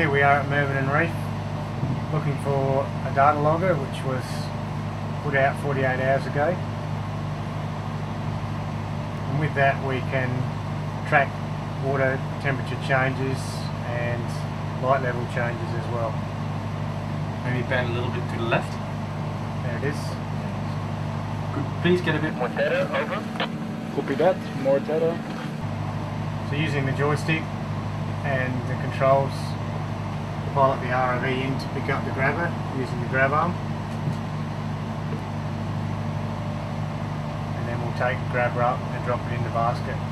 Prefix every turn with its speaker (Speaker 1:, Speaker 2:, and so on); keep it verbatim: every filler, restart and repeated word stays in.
Speaker 1: here we are at Mervyn and Reef, looking for a data logger which was put out forty-eight hours ago, and with that we can track water temperature changes and light level changes as well.
Speaker 2: Maybe bend a little bit to the left.
Speaker 1: There it is.
Speaker 2: Could please get a bit more data, over.
Speaker 3: Copy that, more data.
Speaker 1: So using the joystick and the controls to pilot the R O V in to pick up the grabber using the grab arm. And then we'll take the grabber up and drop it in the basket.